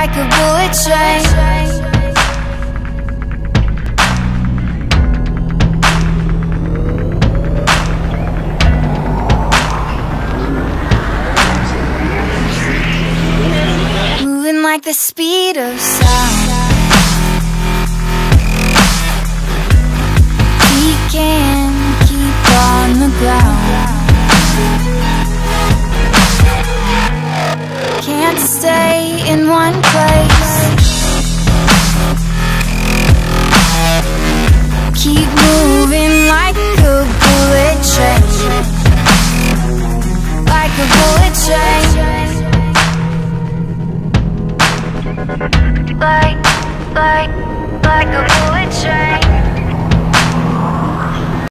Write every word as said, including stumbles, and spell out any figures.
like a bullet train. Moving like the speed of sound. We can't